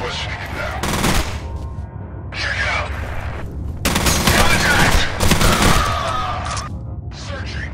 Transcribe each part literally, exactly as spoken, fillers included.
questioning it now. Check it out. Contact! Searching.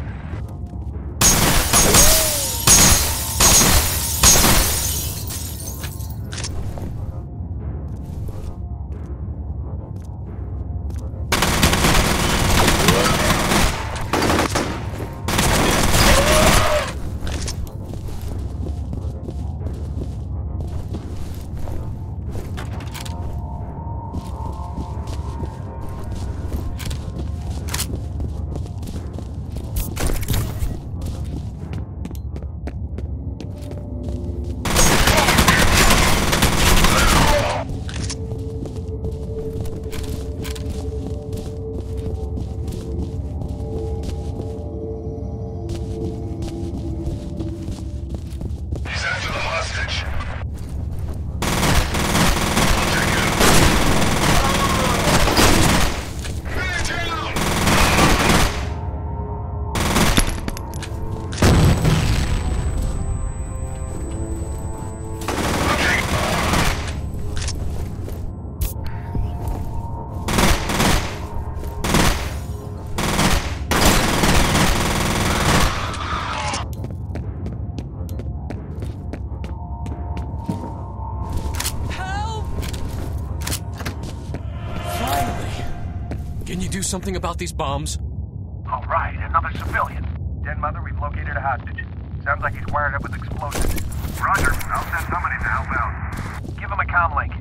Can you do something about these bombs? All right, another civilian. Den Mother, we've located a hostage. Sounds like he's wired up with explosives. Roger, I'll send somebody to help out. Give him a comm link.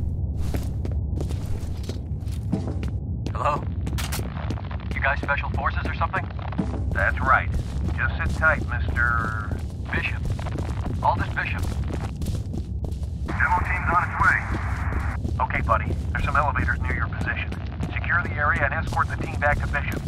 Hello? You guys special forces or something? That's right. Just sit tight, Mister Bishop. Aldous Bishop. Demo team's on its way. Okay, buddy. There's some elevators near your position. Secure the area and escort the team back to Bishop.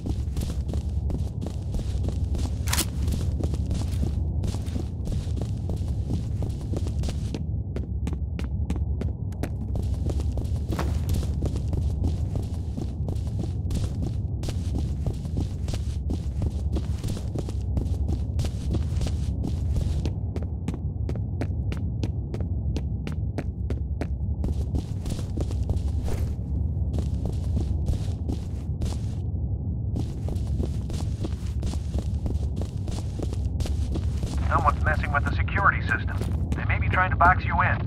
Someone's messing with the security system. They may be trying to box you in.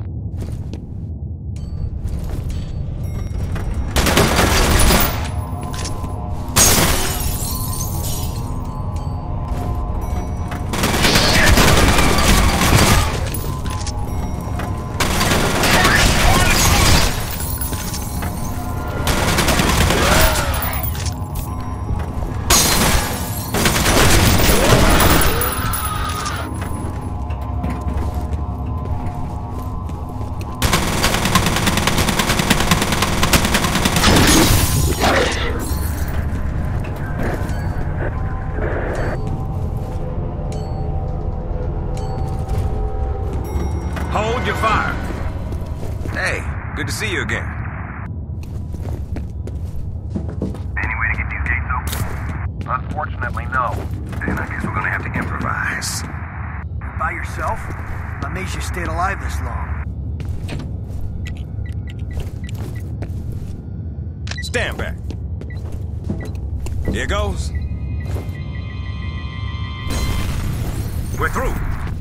Hold your fire. Hey, good to see you again. Any way to get these gates open? Unfortunately, no. Then I guess we're gonna have to improvise. By yourself? What makes you stayed alive this long? Stand back. Here goes. We're through.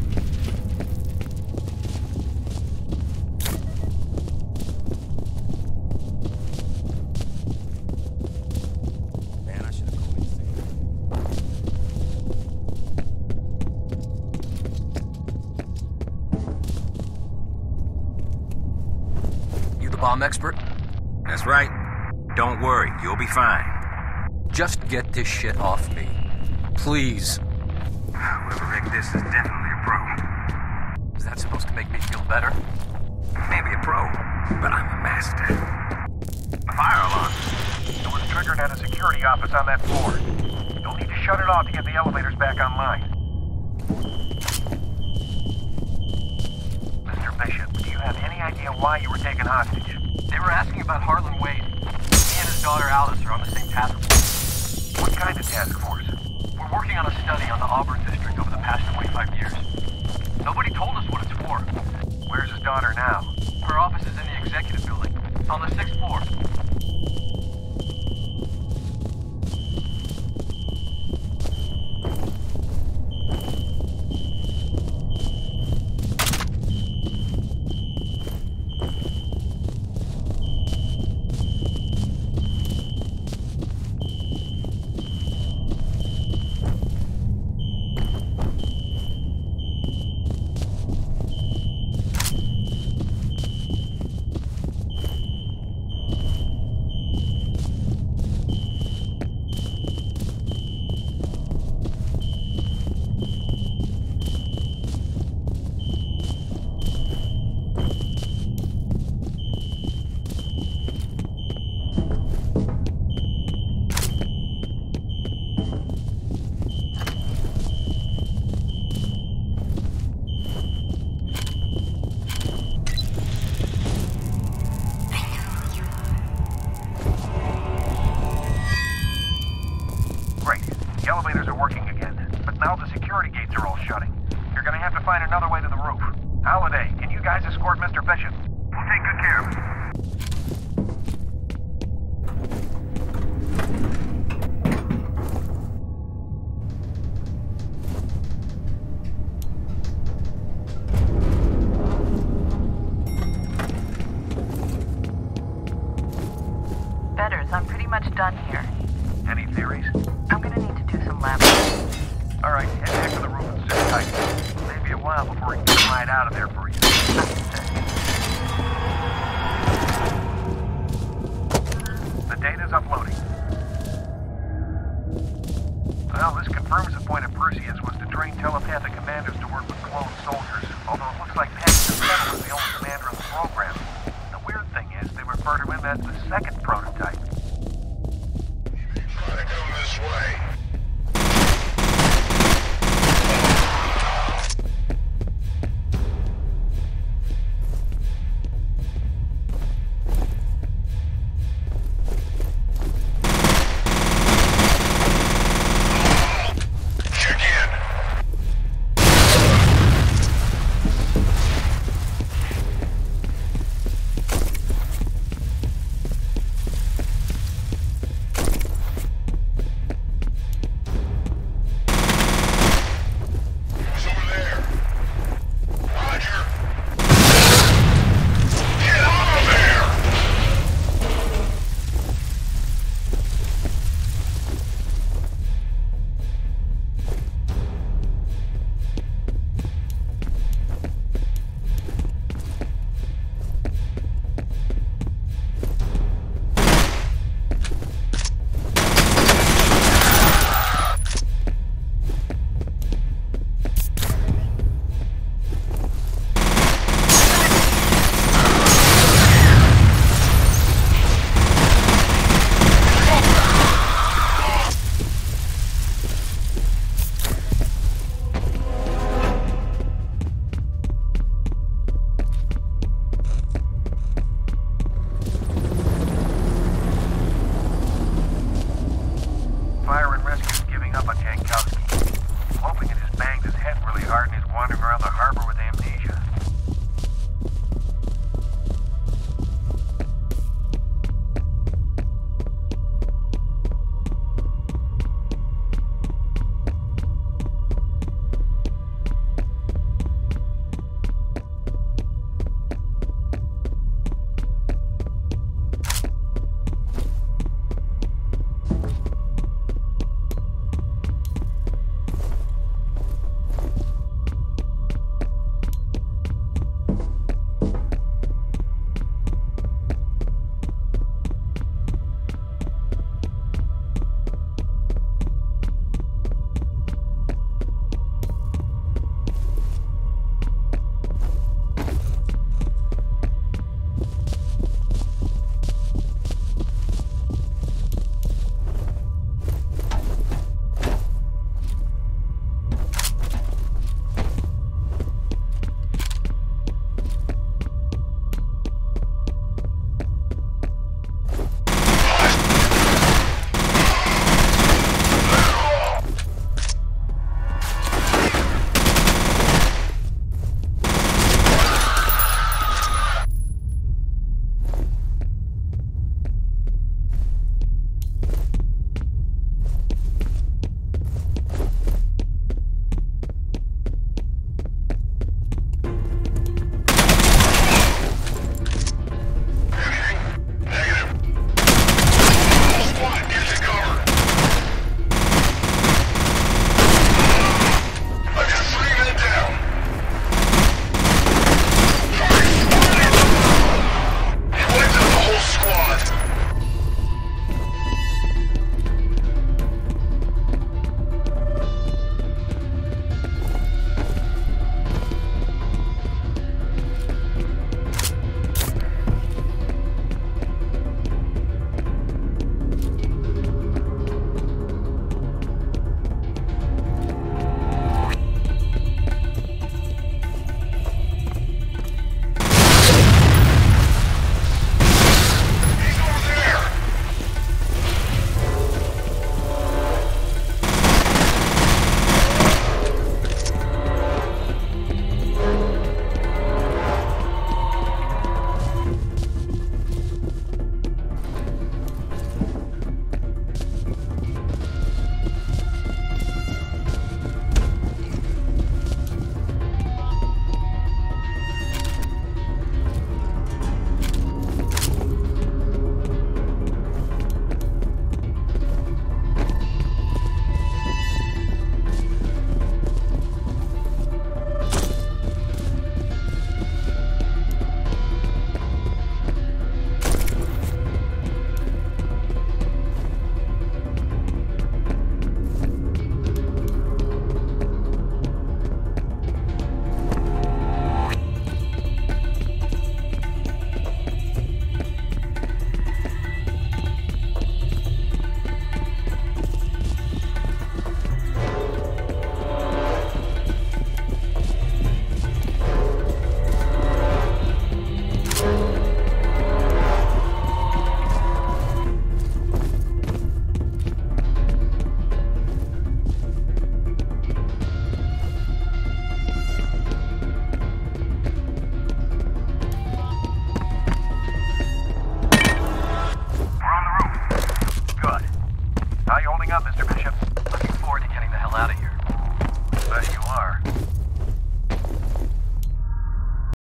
Man, I should have called it safe. You the bomb expert? That's right. Don't worry, you'll be fine. Just get this shit off me. Please. Whoever rigged this is definitely a pro. Is that supposed to make me feel better? Maybe a pro, but I'm a master. A fire alarm. It was triggered at a security office on that floor. You'll need to shut it off to get the elevators back online. Mister Bishop, do you have any idea why you were taken hostage? They were asking about Harlan Wade. He and his daughter Alice are on the same task force. What kind of task force? We're working on a study on the Auburn district over the past twenty-five years. Nobody told us what it's for. Where's his daughter now? Her office is to find another way to the roof. Holiday, can you guys escort Mister Bishop? We'll take good care of it. Betters, I'm pretty much done here. Any theories? I'm gonna need to do some lab work. All right, head back to the roof and sit tight. Maybe a while before we can get a ride out of there for you. The data's uploading. Well, this confirms the point of Perseus was to train telepathic commanders to work with